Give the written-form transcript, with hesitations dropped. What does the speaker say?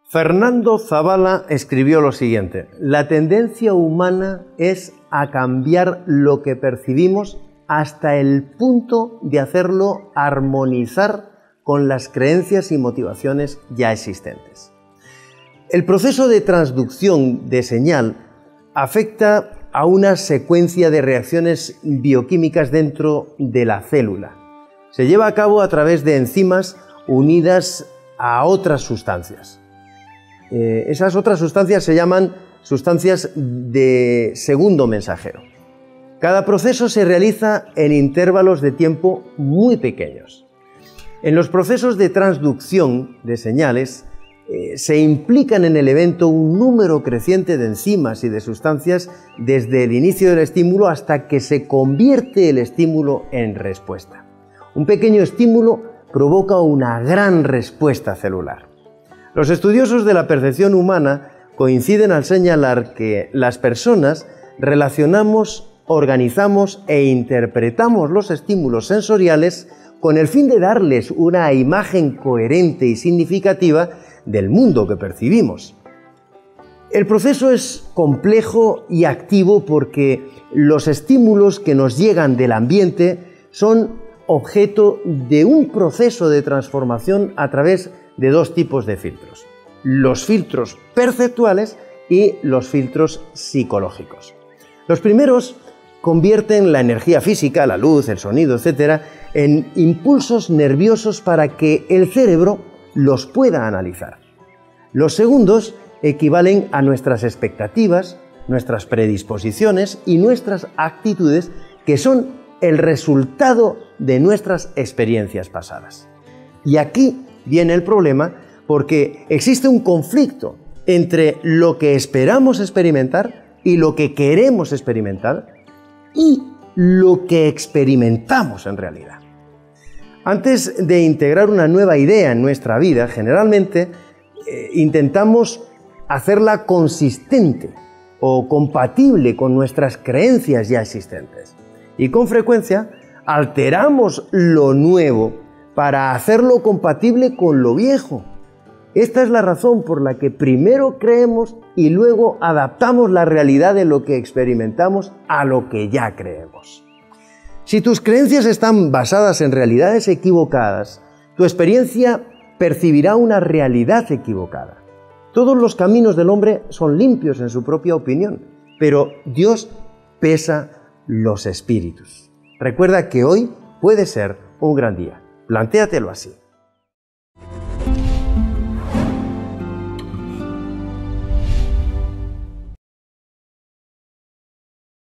Fernando Zavala escribió lo siguiente: la tendencia humana es a cambiar lo que percibimos hasta el punto de hacerlo armonizar con las creencias y motivaciones ya existentes. El proceso de transducción de señal afecta a una secuencia de reacciones bioquímicas dentro de la célula. Se lleva a cabo a través de enzimas unidas a otras sustancias. Esas otras sustancias se llaman sustancias de segundo mensajero. Cada proceso se realiza en intervalos de tiempo muy pequeños. En los procesos de transducción de señales se implican en el evento un número creciente de enzimas y de sustancias desde el inicio del estímulo hasta que se convierte el estímulo en respuesta. Un pequeño estímulo provoca una gran respuesta celular. Los estudiosos de la percepción humana coinciden al señalar que las personas relacionamos, organizamos e interpretamos los estímulos sensoriales con el fin de darles una imagen coherente y significativa del mundo que percibimos. El proceso es complejo y activo porque los estímulos que nos llegan del ambiente son objeto de un proceso de transformación a través de dos tipos de filtros: los filtros perceptuales y los filtros psicológicos. Los primeros convierten la energía física, la luz, el sonido, etc., en impulsos nerviosos para que el cerebro los pueda analizar. Los segundos equivalen a nuestras expectativas, nuestras predisposiciones y nuestras actitudes, que son el resultado de nuestras experiencias pasadas. Y aquí viene el problema, porque existe un conflicto entre lo que esperamos experimentar y lo que queremos experimentar y lo que experimentamos en realidad. Antes de integrar una nueva idea en nuestra vida, generalmente intentamos hacerla consistente o compatible con nuestras creencias ya existentes. Y con frecuencia alteramos lo nuevo para hacerlo compatible con lo viejo. Esta es la razón por la que primero creemos y luego adaptamos la realidad de lo que experimentamos a lo que ya creemos. Si tus creencias están basadas en realidades equivocadas, tu experiencia percibirá una realidad equivocada. Todos los caminos del hombre son limpios en su propia opinión, pero Dios pesa los espíritus. Recuerda que hoy puede ser un gran día. Plantéatelo así.